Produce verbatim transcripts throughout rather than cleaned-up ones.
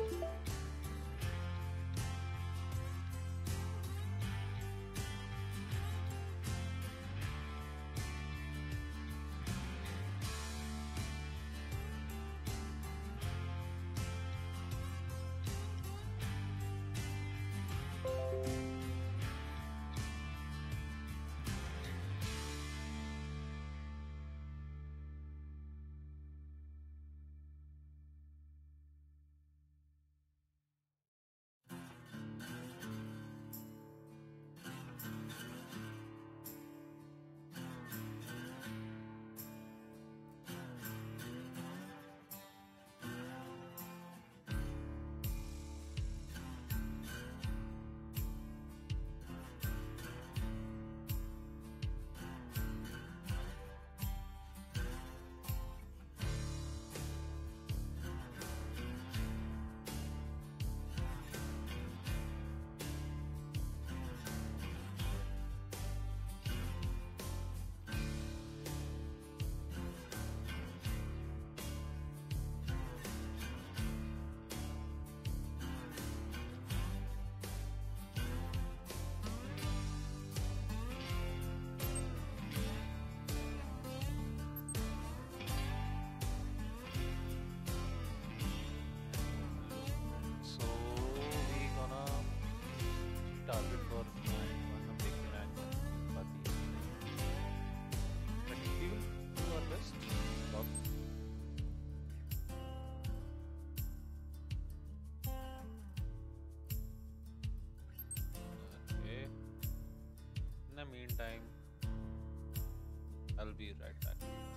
Meantime, I'll be right back.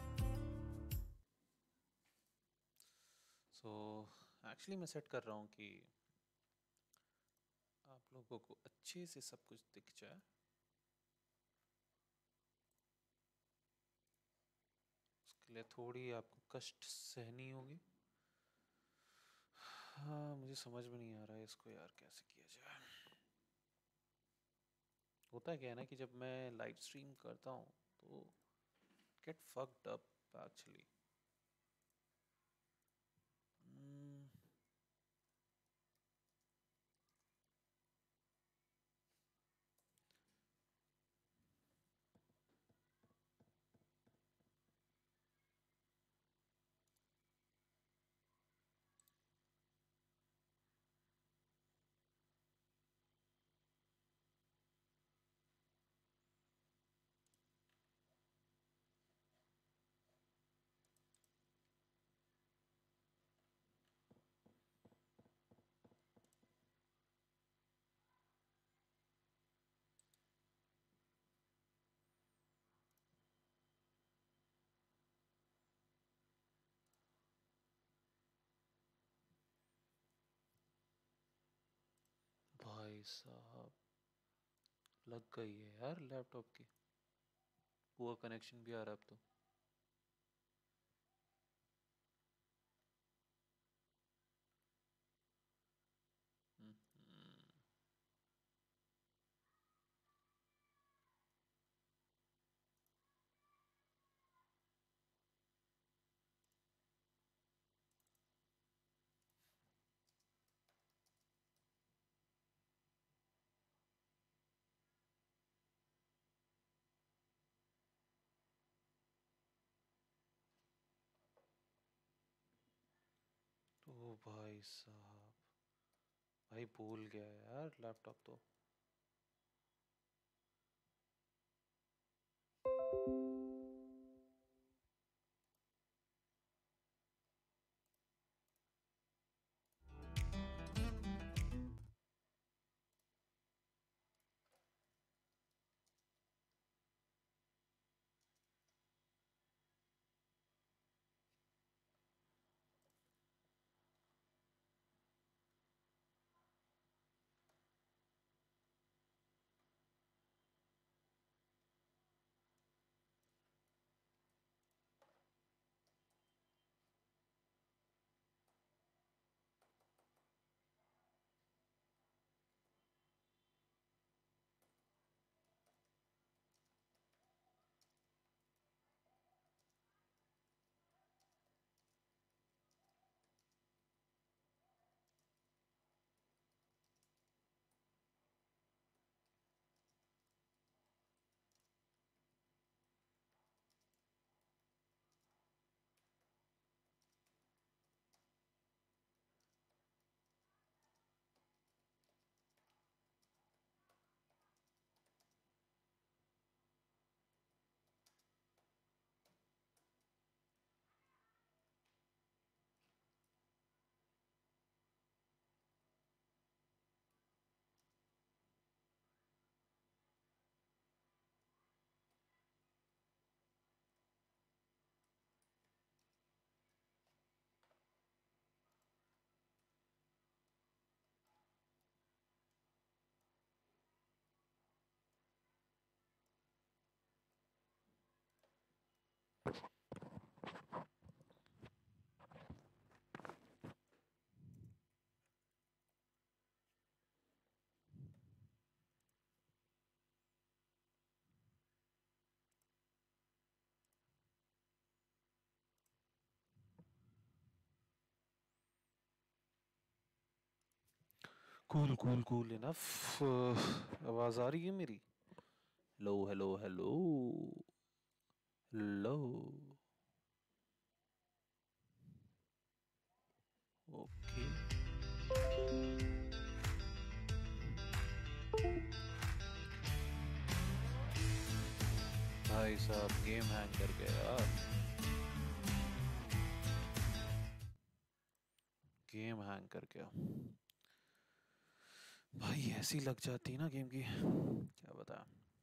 So, actually मैं set कर रहा हूँ कि आप लोगों को अच्छे से सब कुछ दिख जाए। उसके लिए थोड़ी आपको कष्ट सहनी होगी। हाँ, मुझे समझ में नहीं आ रहा है इसको यार कैसे किया जाए। होता है क्या है ना कि जब मैं लाइव स्ट्रीम करता हूँ तो गेट फक्ड अप एक्चुअली। भाई साहब लग गई है यार लैपटॉप की। पुअर कनेक्शन भी आ रहा है अब तो। ओ भाई साहब, भाई भूल गया यार लैपटॉप तो। Cool cool cool enough. आवाज आ रही है मेरी? Hello hello hello hello. Okay. भाई साहब गेम हैंग कर गया यार. गेम हैंग कर गया भाई. ऐसी लग जाती ना गेम की, क्या बता.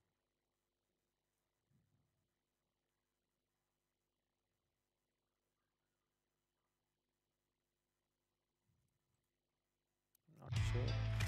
Not sure.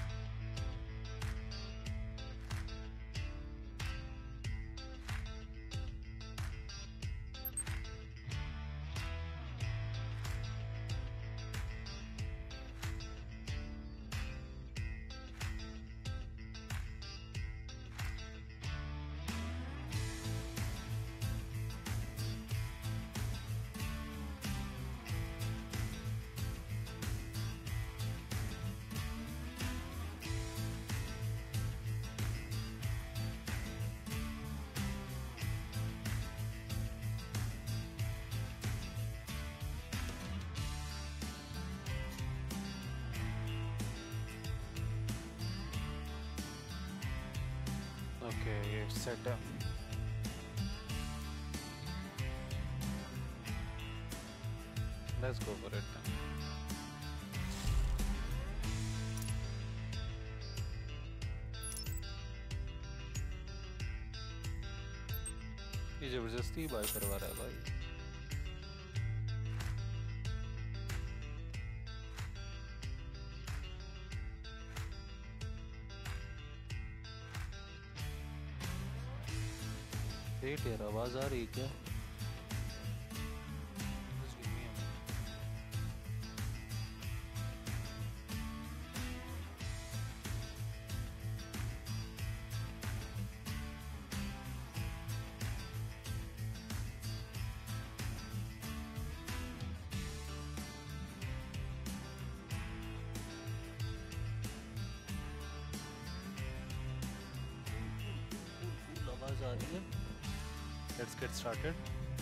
ओके ये सेट है. Let's go for it. ये जबरदस्ती बाय करवा रहा है भाई. वेट यार, आवाज आ रही है क्या? आवाज आ रही है. Let's get started.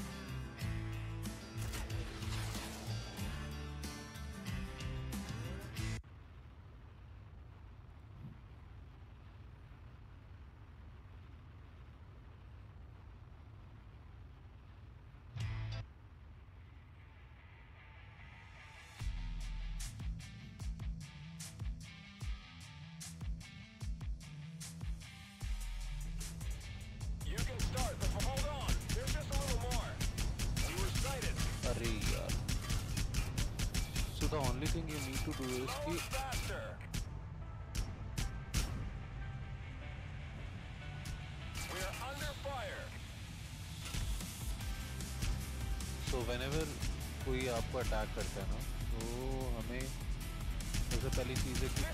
अरे यार, so the only thing you need to do is कि so whenever कोई आपको अटैक करता है ना, तो हमें सबसे पहली चीज़ है कि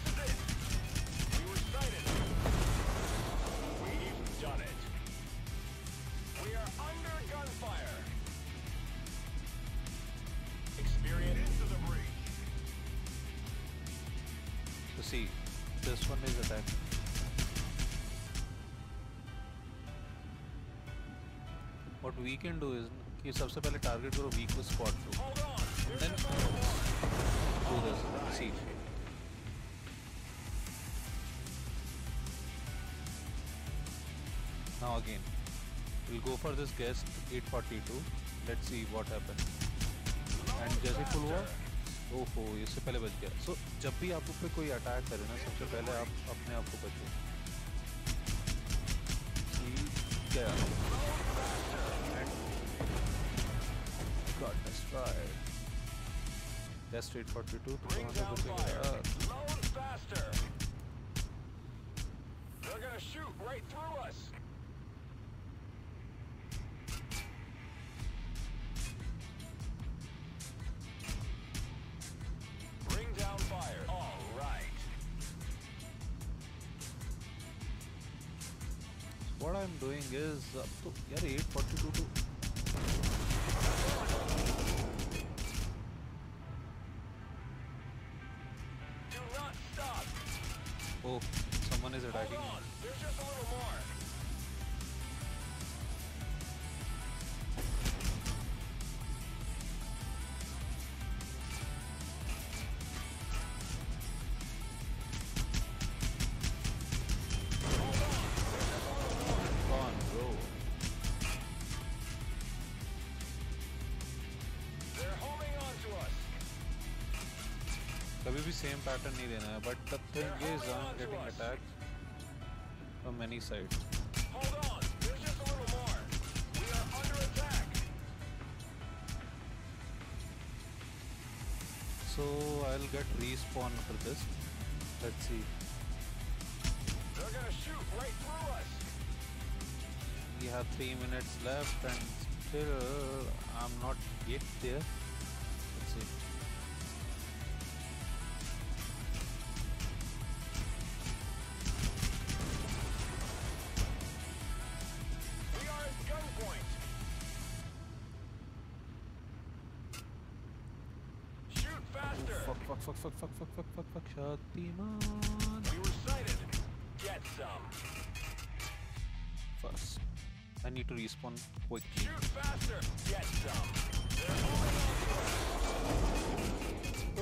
so see, this one is attack. What we can do is कि सबसे पहले टारगेट करो वीक को स्पॉट करो, then do this. See. Now again, we'll go for this guest eight forty-two. Let's see what happens. And जैसे full हुआ, ओहो इससे पहले बच गया. So जब भी आप पे कोई अटैक करे ना, सबसे पहले आप अपने आप को बचो. क्या? Got destroyed. Guest eight forty-two. Bring down fire. Load faster. They're gonna shoot right through us. Bring down fire. All right. What I'm doing is, अब तो यार eight forty-two to Do not stop. Oh, someone is Hold attacking me. on, there's just a little more. Come on, bro. They're homing on to us. कभी भी same pattern नहीं देना है. But the thing is, I'm getting attacked from many sides. Hold on, there's just a little more. We are under attack. So I'll get respawn for this. Let's see. They're gonna shoot right through us. We have three minutes left and still I'm not yet there. Let's see. We are at gunpoint. Shoot faster. Fuck, fuck, fuck, fuck, fuck, fuck, fuck, fuck, fuck, Shaktiman. We were sighted. Get some. First, I need to respawn quickly. Shoot faster. Get some. They're homing on to us. Oh,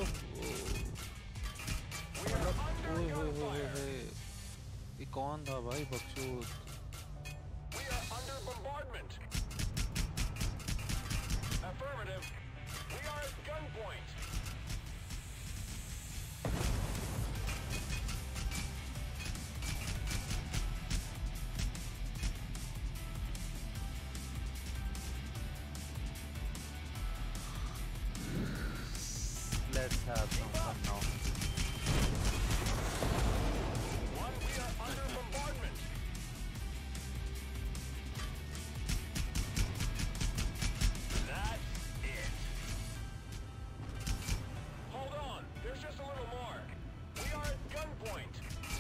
We are under oh, oh, oh, gunfire. oh, ये कौन था भाई बकचोद? We are under bombardment. Affirmative. We are at gunpoint. Let's have some fun now. One, we are under bombardment. That's it. Hold on, there's just a little more. We are at gunpoint.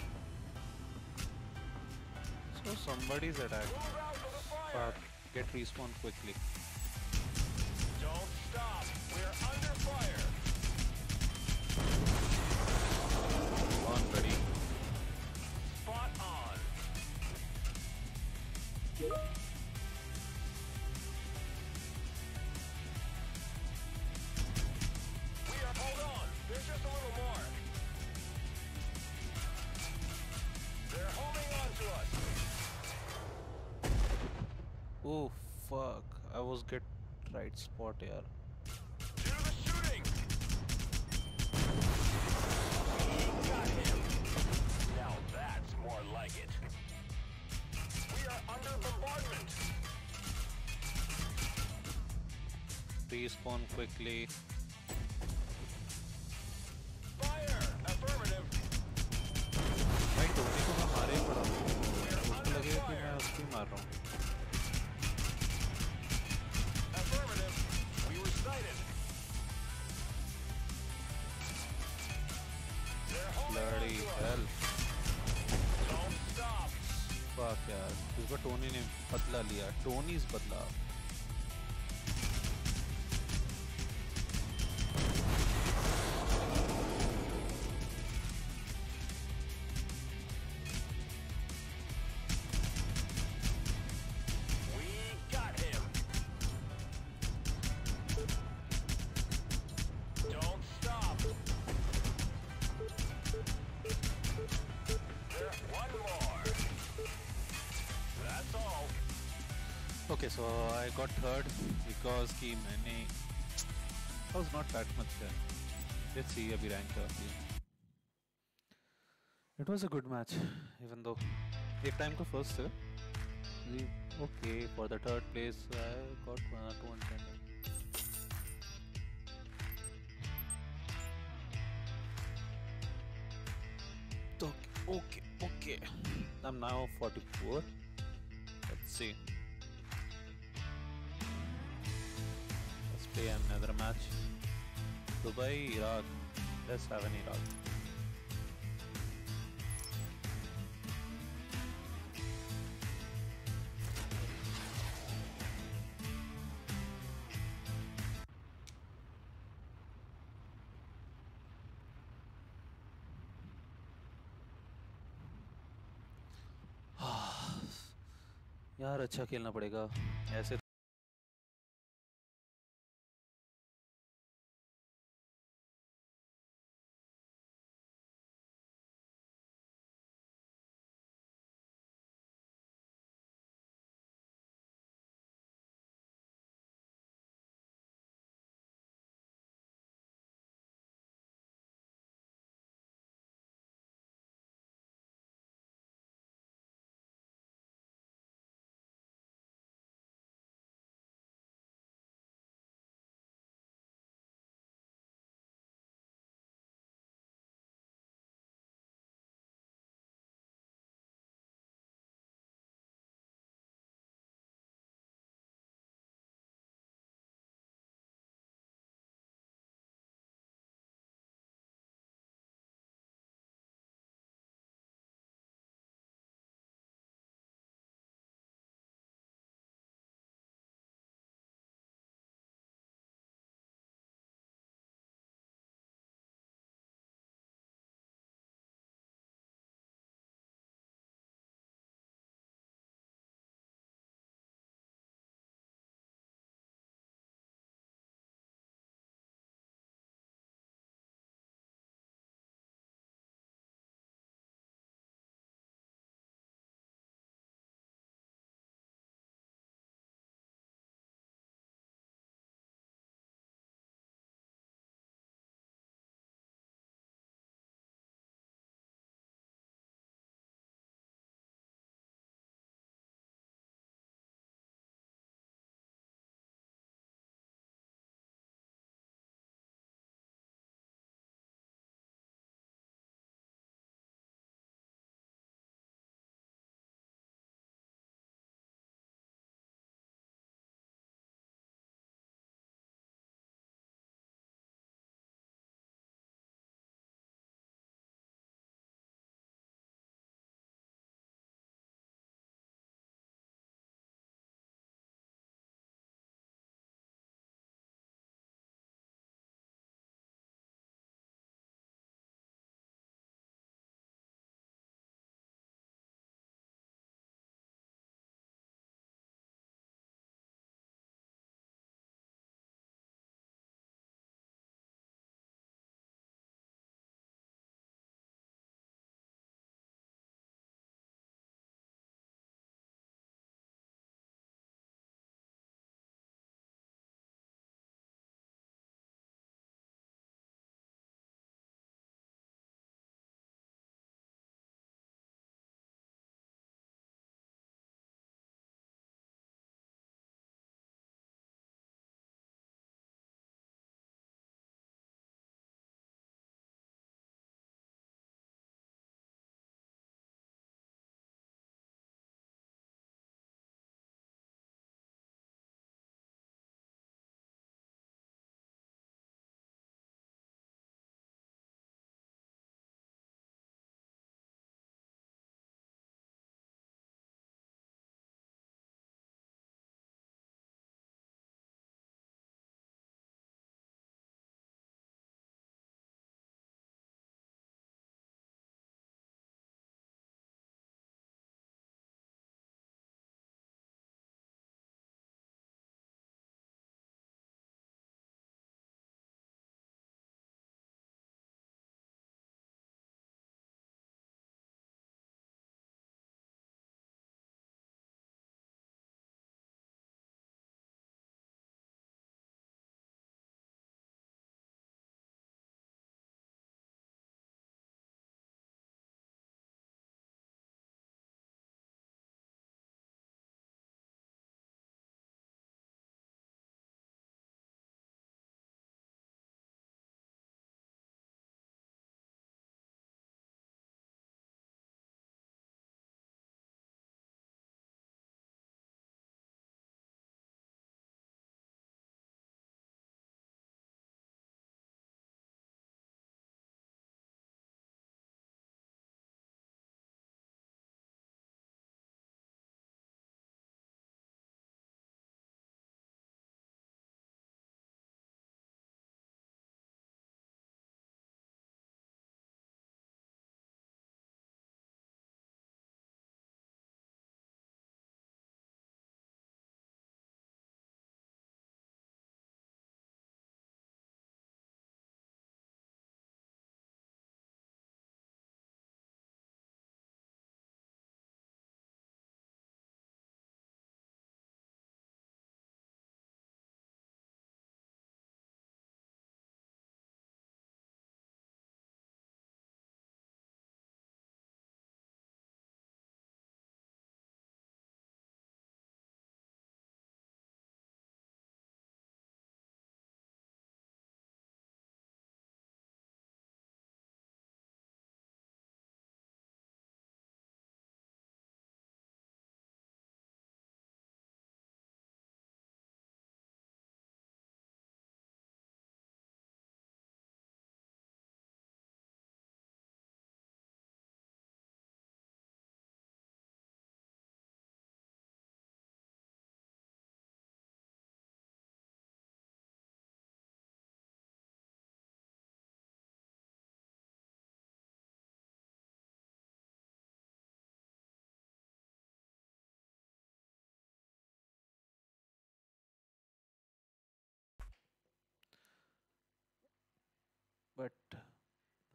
So somebody's attacked. Move out of the fire. Fuck. Get respawn quickly. Don't stop. We're under fire. On, buddy. Spot on. We are, hold on. There's just a little more. They're homing on to us. Oh fuck! I was get right spot here. Do the shooting. We got him. Now that's more like it. We are under bombardment. Respawn quickly. Fire. Affirmative. भाई Tony को मैं मारे ही पड़ा हूँ. We're उसको under लगेगा कि fire. मैं उसको ही मार रहा हूँ. Affirmative. We were sighted. They're homing on Bloody to us. hell! Don't stop. Fuck यार. इस बार टोनी ने बदला लिया. टोनी's बदला. We got him. Don't stop. There, one more. That's all. Okay, so I got third because कि मैंने I was not that much there. Let's see अभी rank क्या होती है. It was a good match, even though एक time को first है. We- Okay, for the third place I got uh, two hundred. Okay, okay, okay. I'm now forty-four. Let's see. Let's play another match. Dubai, Iraq. Let's have an Iraq. यार अच्छा खेलना पड़ेगा ऐसे।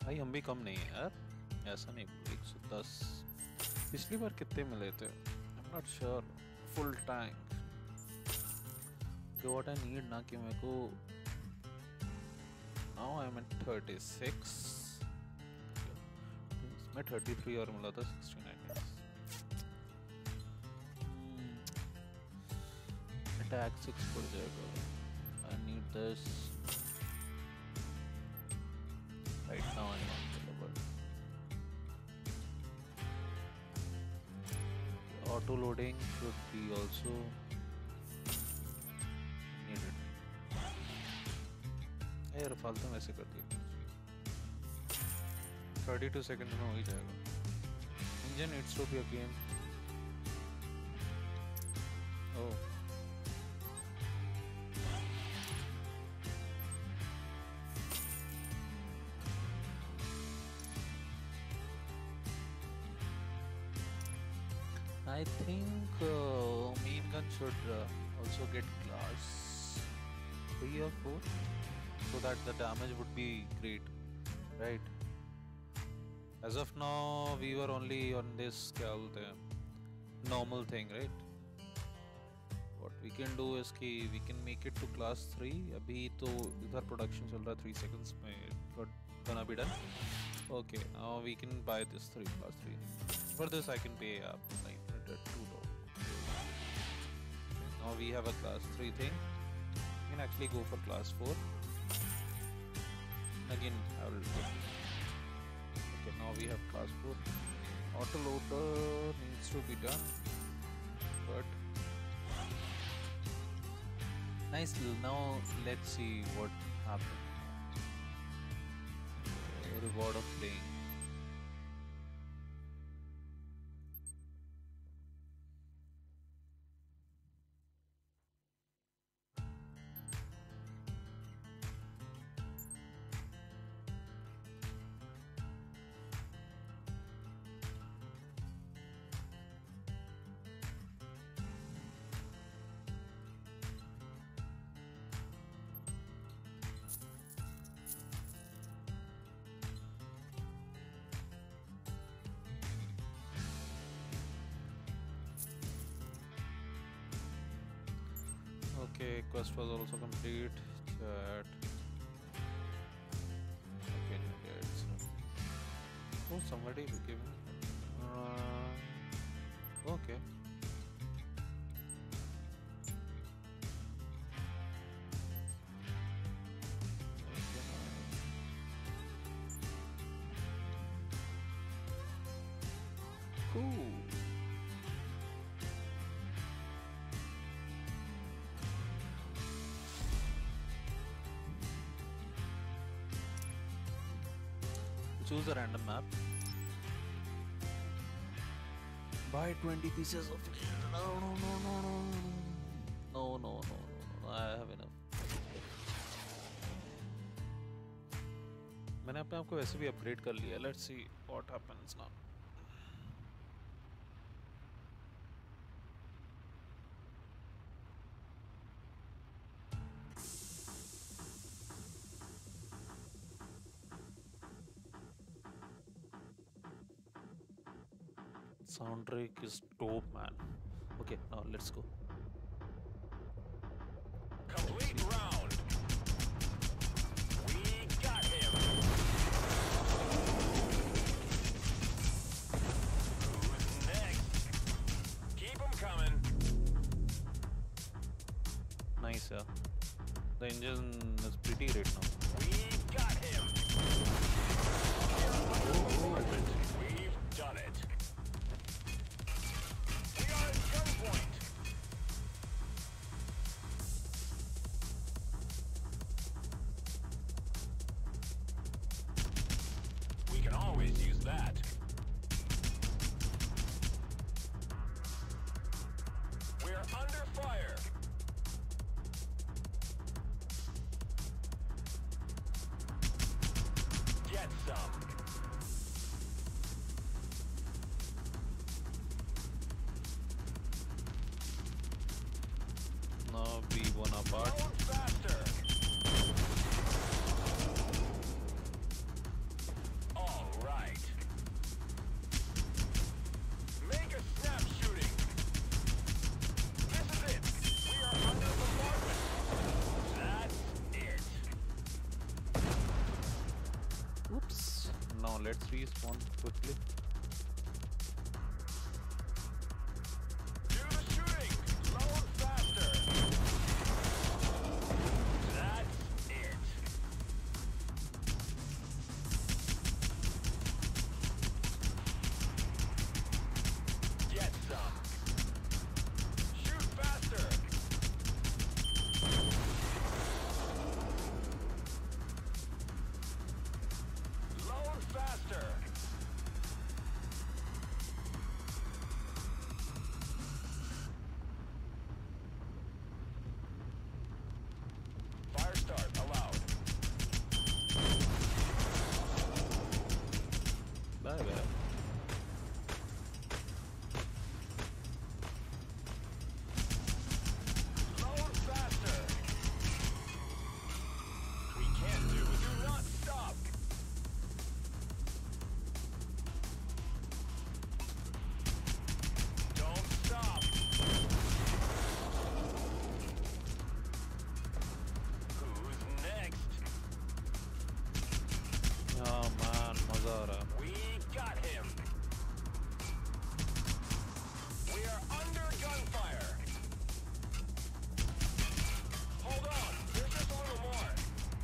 भाई हम भी कम नहीं है यार, ऐसा नहीं। एक सौ दस पिछली बार कितने मिले थे? I am not sure. Full tank what I need ना कि मेरे को now I am at thirty six. मैं थर्टी थ्री और मिला था सिक्सटी नाइन। अटैक सिक्स पड़ जाएगा। I need this right now. I'm not available. Auto loading should be also needed. यार फालतू में ऐसे कर दिया। thirty-two seconds में हो ही जाएगा। Engine needs to be again. Oh. I think uh, main gun should uh, also get class three or four, so that the damage would be great, right? As of now, we were only on this the normal thing, right? What we can do is कि we can make it to class three. अभी तो इधर production चल रहा है three seconds में got gonna be done. Okay, now we can buy this three class three. For this I can pay up like two dollars. Now we have a class three thing. You can actually go for class four. Again, I will go. Okay, now we have class four. Auto loader needs to be done, but nice. Now let's see what happens. Reward of playing. Okay, quest was also complete. Chat. Okay, it's oh, somebody gave me. Uh, okay. Cool. Choose a random map. Buy twenty pieces of. No, no, no, no, no, no, no, no, no, no. I have enough. मैंने अपने आप को वैसे भी upgrade कर लिया. Let's see what happens now. Soundtrack is dope, man. Okay, now let's go. Complete round. We got him. Who's next? Keep him coming. Nice, yeah. The engine is pretty great now. We got him. We've done it. Gunpoint. We can always use that. We're under fire. Get some. Now we won our part. Going faster. respawn quickly. Do the shooting. Load faster. That's it. Get some. Shoot faster. Load faster. Fire start allowed. Bye bye. Load faster. We can't do. Do not stop. Don't stop. Who's next? Oh man, मजा आ रहा है. We got him. We are under gunfire. Hold on. There's just a little more.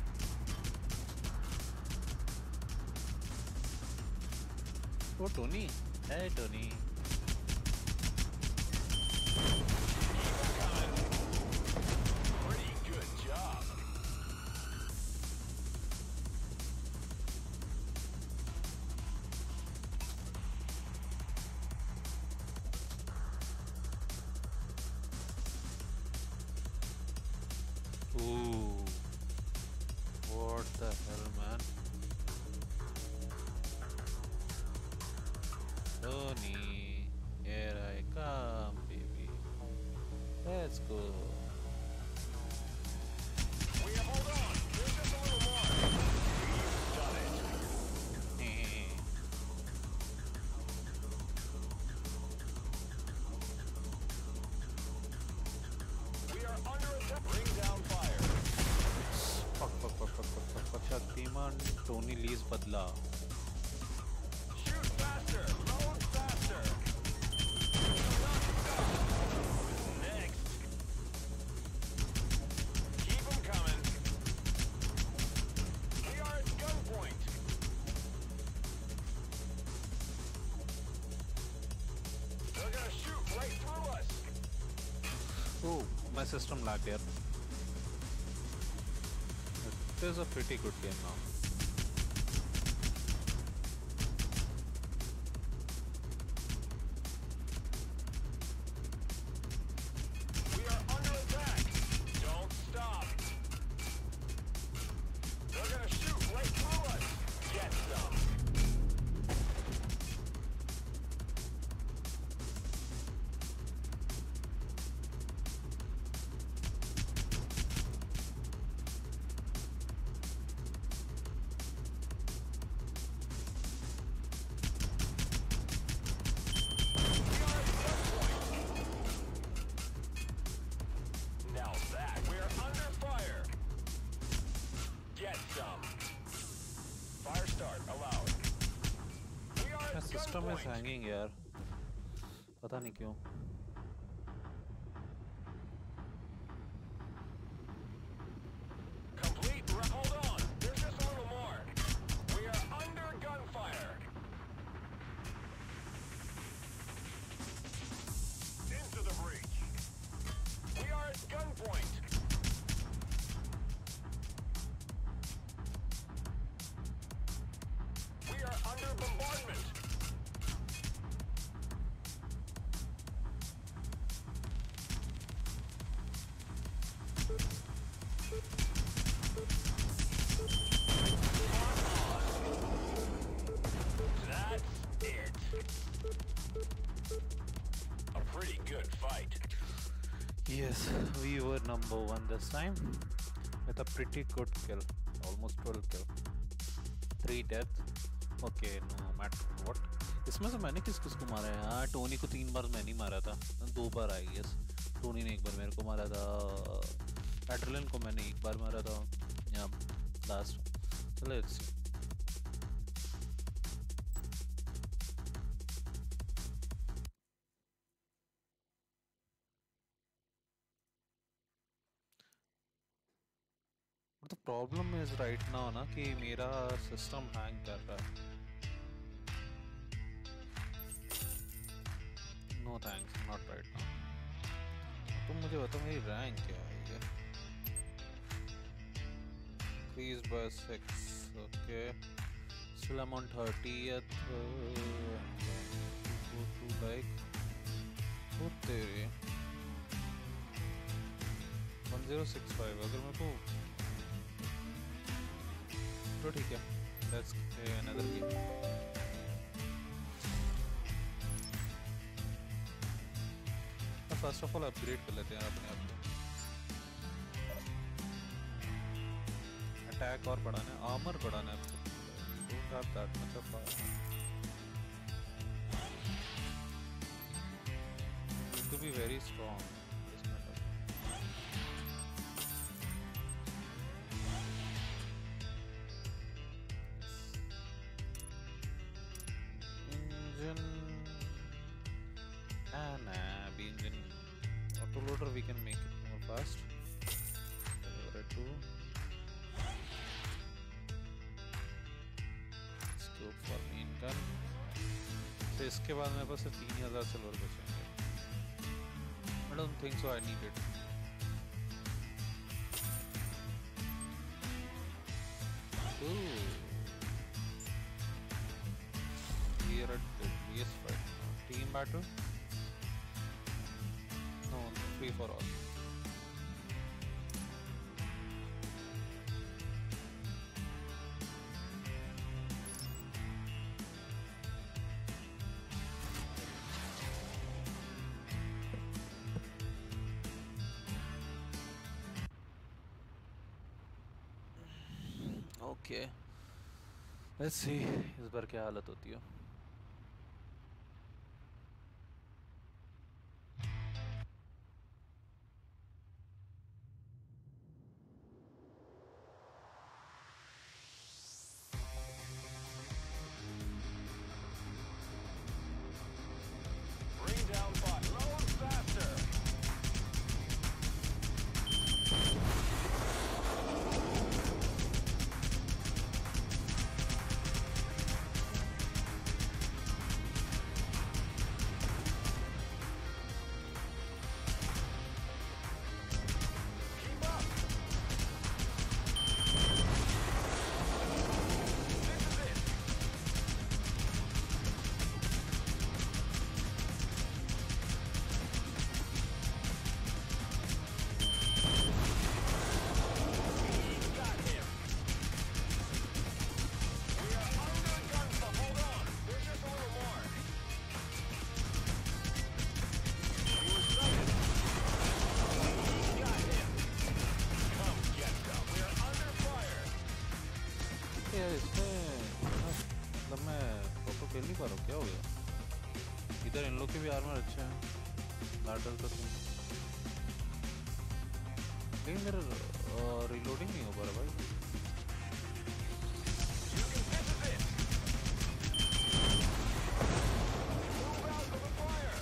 Oh Tony, hey Tony. Keep it coming. Pretty good job. Ooh, what the hell, man? Tony, here I come, baby. Let's go. We have hold on. There's just a little more. We've done it. We are under attack. Bring down fire. Fuck, fuck, fuck, fuck, fuck, fuck, fuck. Shaktiman, Tony Lee's badla. Shoot faster. Load faster. Do not stop. Who's next? Keep them coming. We are at gunpoint. They're gonna shoot right through us. Oh, my system lagged here. It is a pretty good game now. We are under attack. Don't stop. They're gonna shoot right through us. Get some. We are at gunpoint. Now that we're under fire. Get some. Fire start allowed. We are My at system is gunpoint. hanging यार. पता नहीं क्यों. Complete. re- Hold on. There's just a little more. We are under gunfire. Into the breach. We are at gunpoint. We are under bombardment. That's it. A pretty good fight. Yes, we were number one this time with a pretty good kill, almost twelve kill, three death. Okay, no matter what. इसमें से मैंने किस किस को मारा है? हाँ, Tony को तीन बार मैंने ही मारा था, दो बार आई गेस. टोनी ने एक बार मेरे को मारा था, एड्रेलिन को मैंने एक बार मारा था, या लास्ट. चलो लेट्स सी. तो प्रॉब्लम इज राइट नाउ ना कि मेरा सिस्टम हैंग कर रहा है. No thanks, not right now. तुम मुझे बताओ मेरी रैंक क्या है ये. Increased by six. Okay. Still I'm on thirtieth. Uh, go to like. Oh तेरे. one zero six five. अगर मेरे को. तो ठीक है. Let's play another game. First of all upgrade कर लेते हैं अपने आप को. अटैक और बढ़ाना है, आर्मर बढ़ाना है. Don't have that much of to be very strong. Engine nah nah the engine auto loader we can make it more fast. Red two. Scope for main gun. तो इसके बाद मेरे पास तीन हजार सिल्वर बचेंगे. I don't think so I need it. Ooh. We are at the deadliest fight now. Team battle? No, free for all. Okay. Let's see इस बार क्या हालत होती है. Bring down bot. Lower faster. Keep up. This is it. We got him. We are under the gun, but hold on. There's just a little more. We were stunned. We got him. Come get some. We are under fire. यार इसमें मतलब मैं photo खेल नहीं पा रहा हूँ. क्या हो गया? इधर इन लोग के भी आर्मर अच्छे हैं. बैटल तो थी लेकिन मेरा रिलोडिंग नहीं हो पा रहा भाई. You can this is it. Move out of the fire.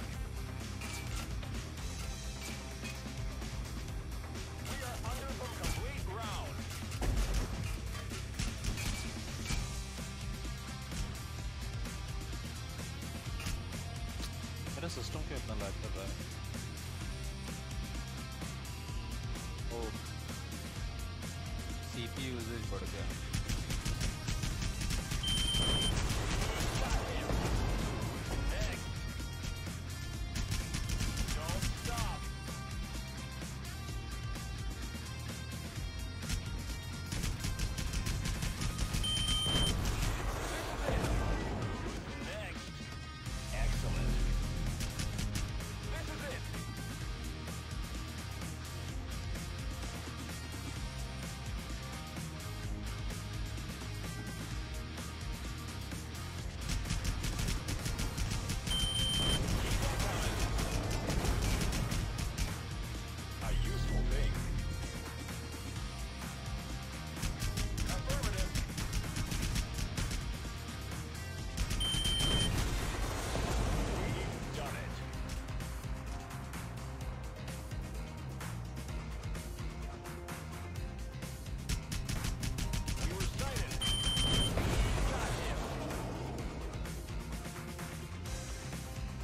We are under the complete round. मेरा सिस्टम क्यों इतना लैग कर रहा है? ओह, सीपीयू यूजेज बढ़ गया. Got him. Next. Don't stop. This is it. Next. Excellent. This is it.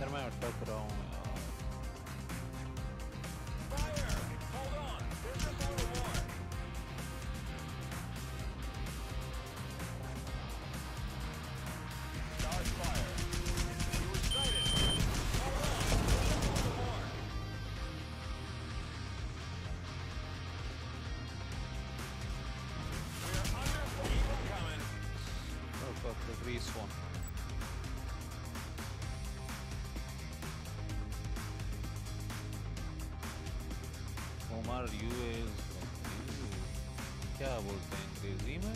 यार मैं अटक रहा हूँ यार। Fire! Hold on. There's just a little more. Start fire. We were sighted. Hold on. There's just a little more. We're under. Keep 'em coming. Oh fuck, the respawn. Omar, you is क्या बोलते हैं अंग्रेजी में?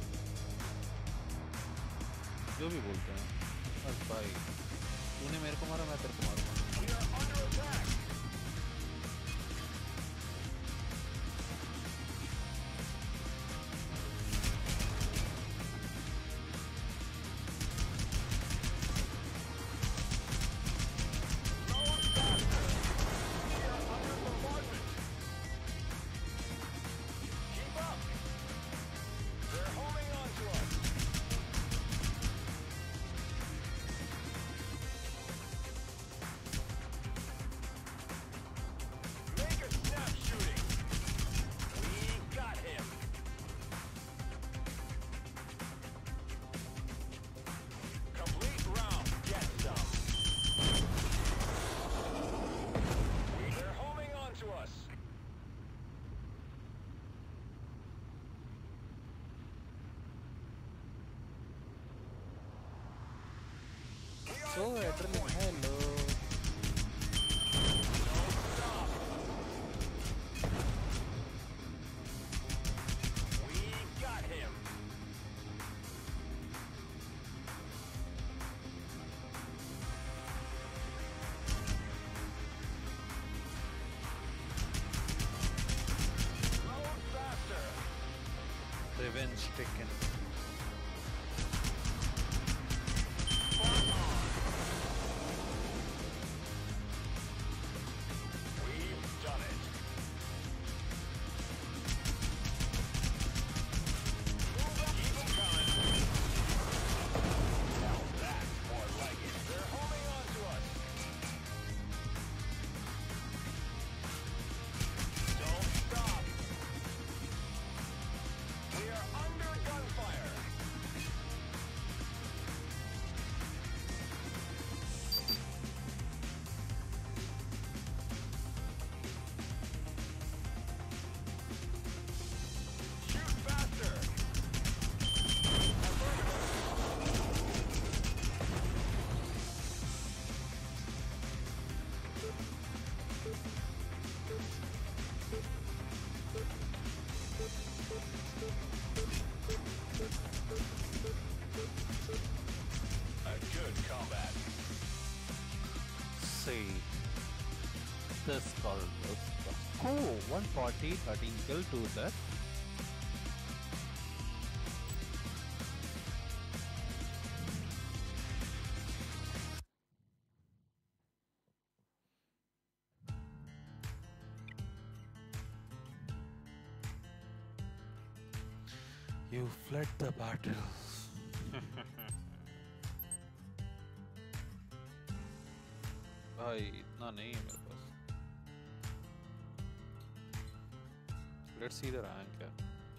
जो भी बोलते हैं। बस भाई, तूने मेरे को मारा, मैं तेरे को मारूंगा। We are under attack. Load faster. We are under bombardment. Keep up. They're holding on to us. Make a snap shooting. We got him. Complete round. Get some. We, they're holding on to us. We are So, at adrenaline, gunpoint. hello. Don't stop. We got him. Load faster. Revenge taken. Spot on. We've done it. Move up. Keep 'em coming. Now that's more like it. They're holding on to us. Don't stop. We are under gunfire. Shoot faster. Affirmative. A good combat. See. This called this. Oh, one forty, thirteen kill, two death. You fled the battle. भाई इतना नहीं है मेरे पास. Let's see the rank क्या.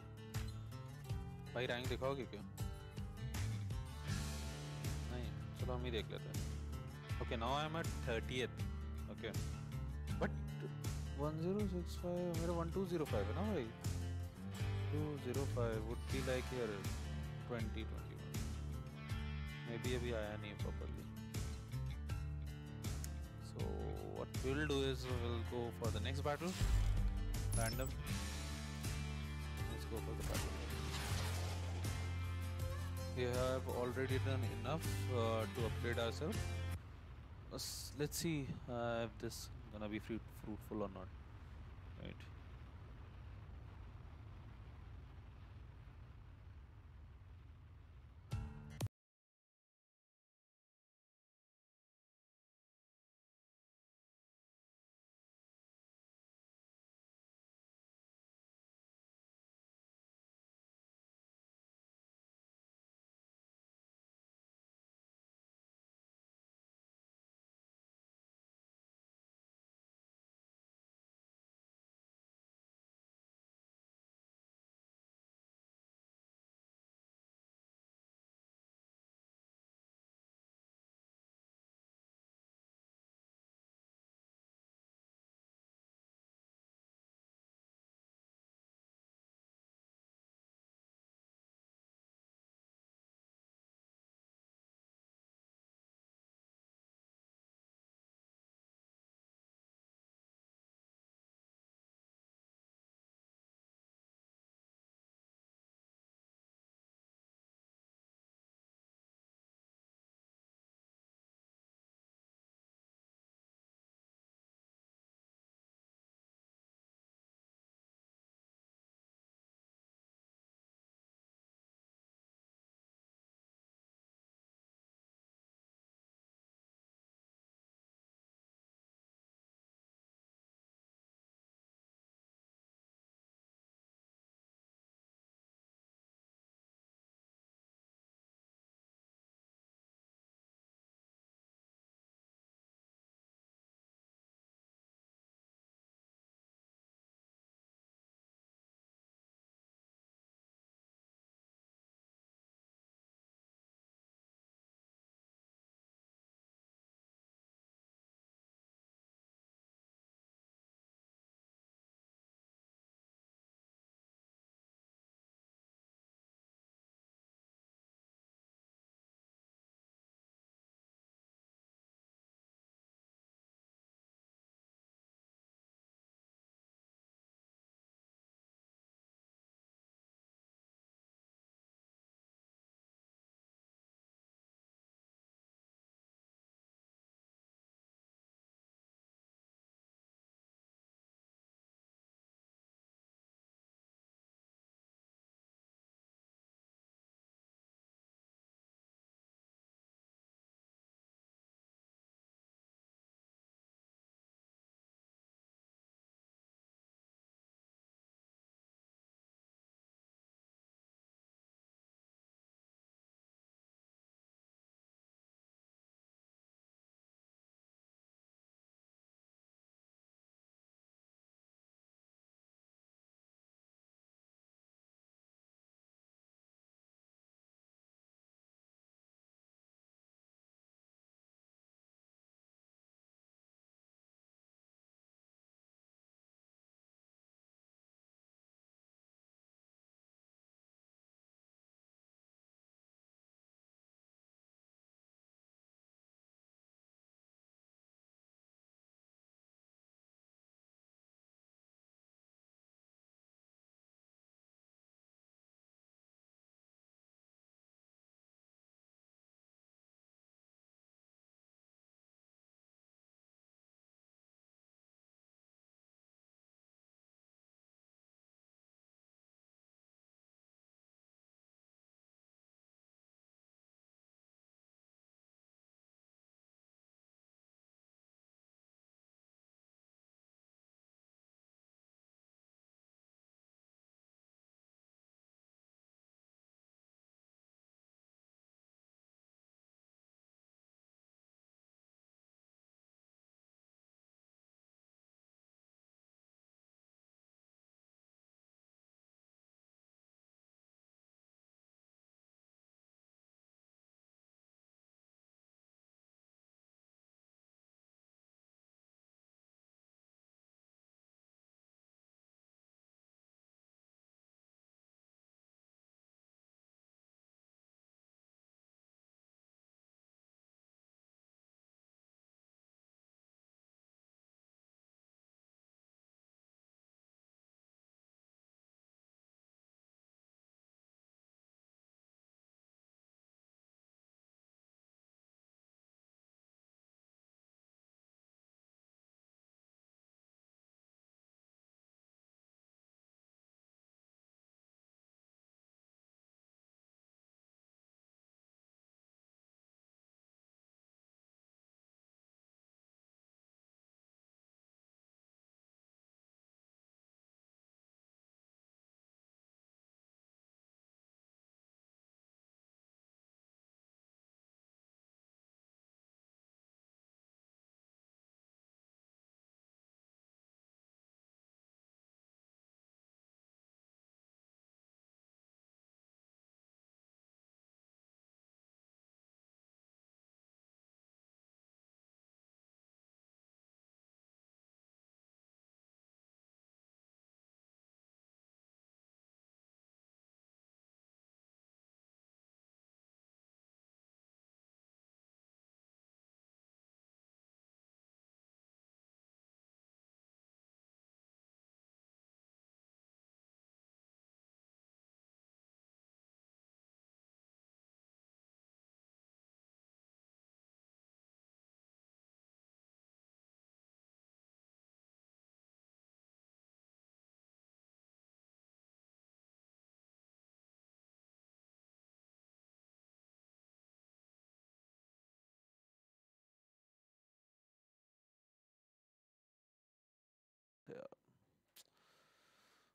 भाई rank दिखाओगे क्या? नहीं, चलो हम ही देख लेते हैं. Okay, now I'm at thirtieth. Okay, but one zero six five मेरा one two zero five है ना भाई. two zero five would be like here twenty twenty-one. Maybe अभी आया नहीं properly. So what we'll do is we'll go for the next battle. Random. Let's go for the battle. We have already done enough uh, to upgrade ourselves. Let's, let's see uh, if this gonna be fruit, fruitful or not. Right.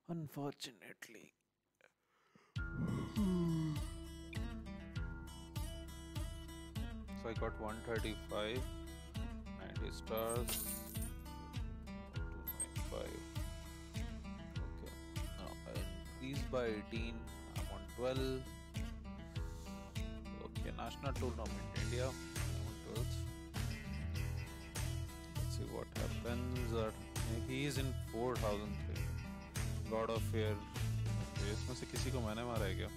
Unfortunately. So I got one thirty-five, ninety stars, two ninety-five. Okay, now I increase by eighteen. I'm on twelve. Okay, national tournament India. I'm on twelfth. Let's see what happens. Or he is in four thousand three. God of Fear. इसमें से किसी को मैंने मारा है क्या?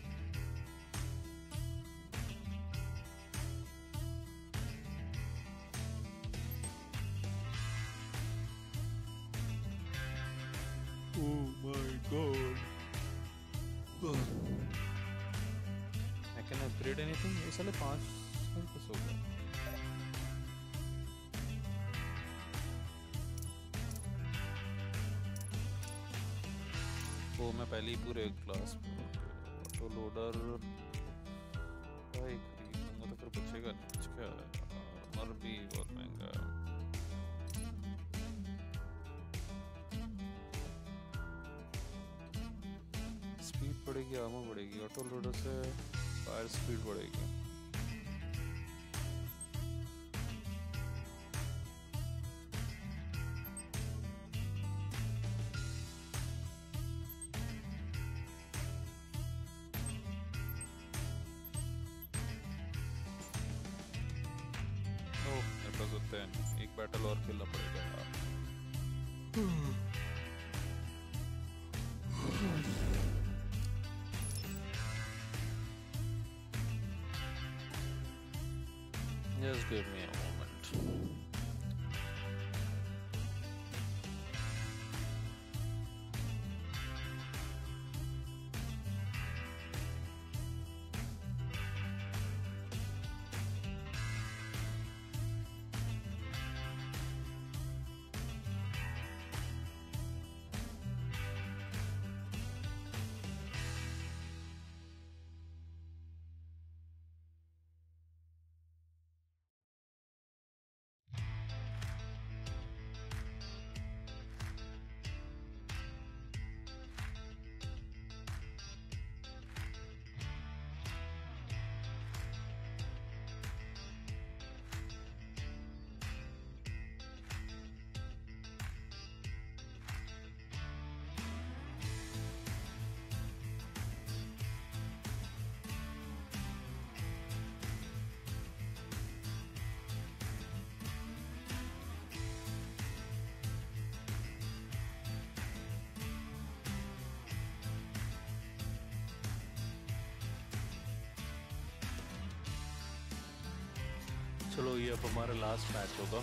Oh my god. I can upgrade anything? ये साले पांच कैसे हो गया? वो मैं पहले ही पूरे क्लास ऑटो लोडर भाई खरीदूंगा तो फिर बचेगा नहीं कुछ क्या है मर भी बहुत महंगा है स्पीड बढ़ेगी आर्मर बढ़ेगी ऑटो लोडर से फायर स्पीड बढ़ेगी एक बैटल और खेलना पड़ेगा यार Just give me a moment. चलो ये अब हमारा लास्ट मैच होगा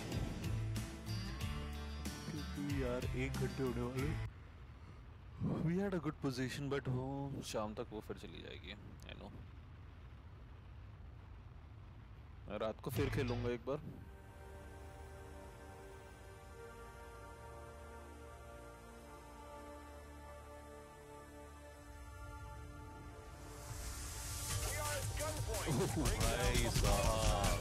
क्योंकि यार एक घंटे होने वाले We had a good position but वो शाम तक वो फिर चली जाएगी I know मैं रात को फिर खेलूंगा एक बार भाई साहब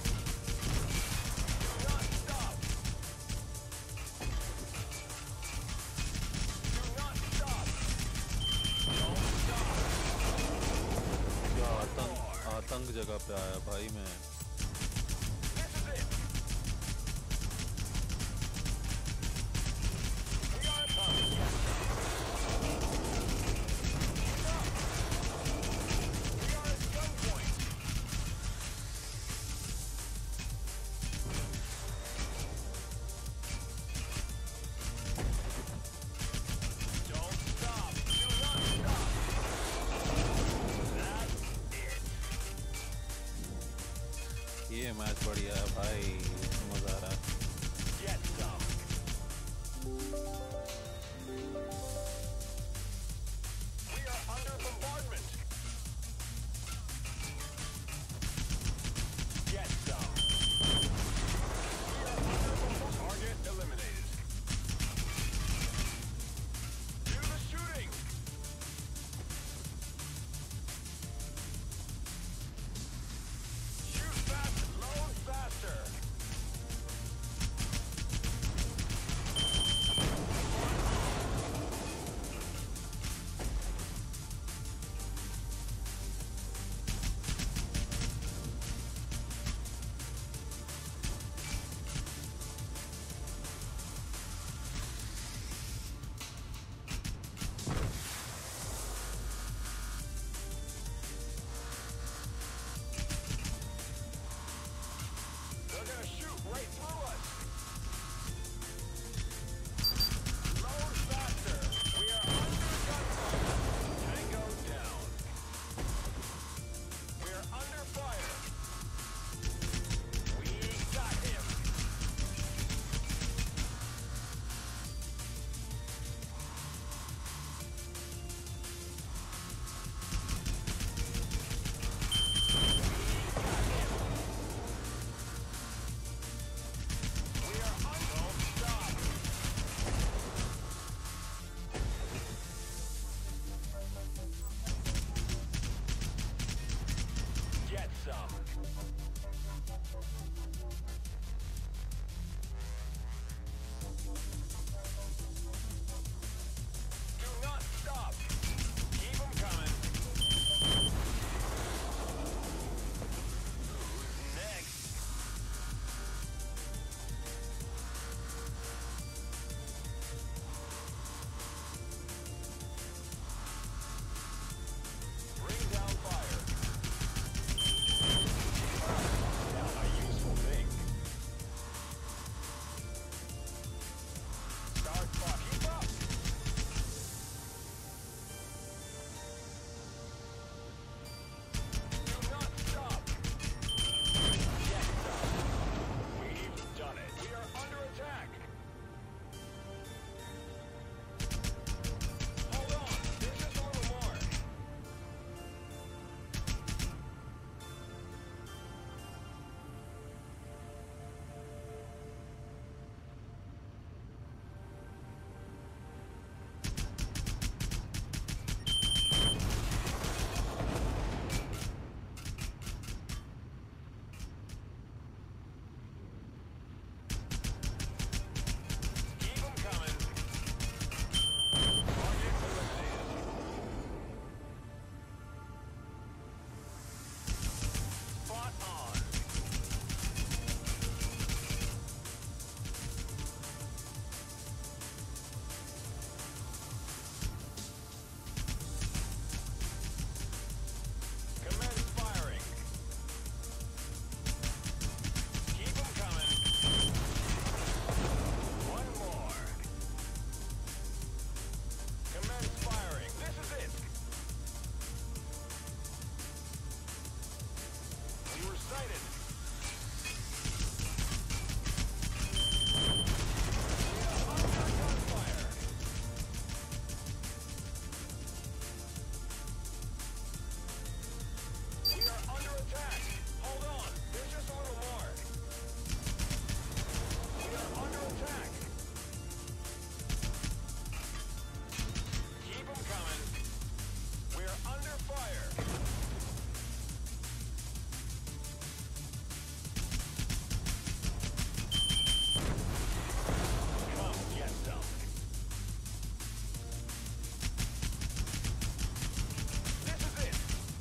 आतंक जगह पे आया भाई मैं ये मैच बढ़िया है भाई मजा आ रहा है right through us. Load faster. We are under gunfire. Tango down. We are under fire. We got him. We are under stop. Get some. Do not stop. Keep them coming. Who's next? Bring down fire. Now a useful thing. Start fire. Keep up. Do not stop. Get some. We've done it. We are under attack. Hold on. There's just a little more. Keep them coming. Target eliminated. Spot on. Commence firing. Keep them coming. One more. Commence firing. This is it. We were sighted. We are under gunfire. We are under attack. Hold on. There's just a little more. We are under attack. Keep them coming. We're under fire. Come get some. This is it.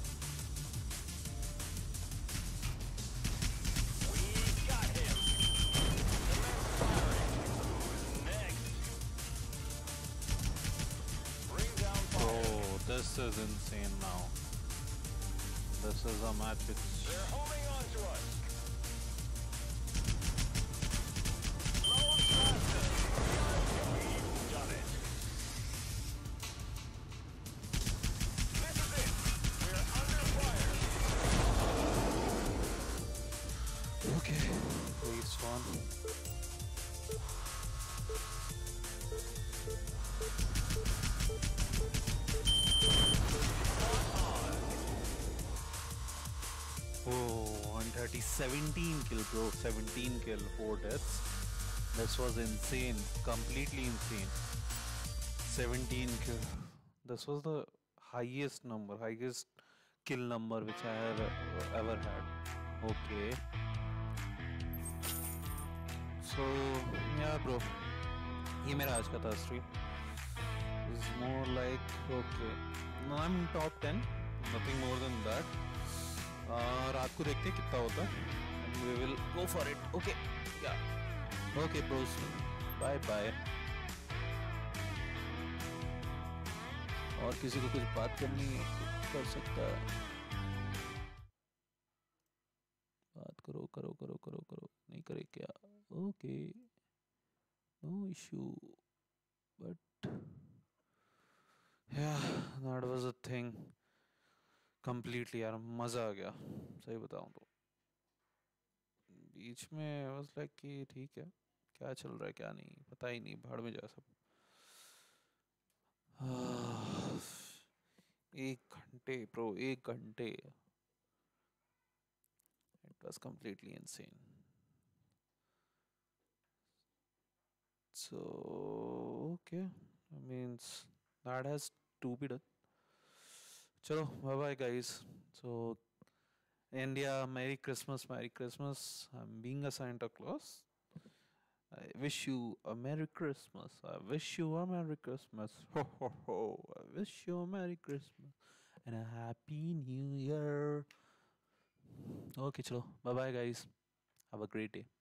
We got him. Commence firing. Who's next? Bring down fire. Oh, this is insane now. This is a match which They're holding on to us. Load faster. We've done it. This is it. We're under fire. okay. Please one. Oh, one thirty, seventeen kill, bro. seventeen kill, four deaths. This was insane. Completely insane. seventeen kill. This was the highest number, highest kill number which I have uh, ever had. Okay. So, yeah, bro. ये मेरा आज का था stream. Is more like okay. No, I'm in top ten. Nothing more than that. Uh, रात को देखते हैं कितना होता है. And we will go for it. Okay. Yeah. Okay, bros. Bye bye. और किसी को कुछ बात करनी है कर सकता है. बात करो करो करो करो करो नहीं करे क्या. Okay, no issue. But yeah, that was a thing. Completely यार मज़ा आ गया सही बताऊँ तो बीच में वाज लाइक कि ठीक है क्या चल रहा है क्या नहीं पता ही नहीं भाड़ में जा सब एक घंटे प्रो एक घंटे it was completely insane. So okay, I means that has to be done. Chalo, bye bye guys. So India, Merry Christmas, Merry Christmas. I'm being a Santa Claus. I wish you a Merry Christmas. I wish you a Merry Christmas. Ho ho ho. I wish you a Merry Christmas and a Happy New Year. Okay, chalo. Bye bye guys. Have a great day.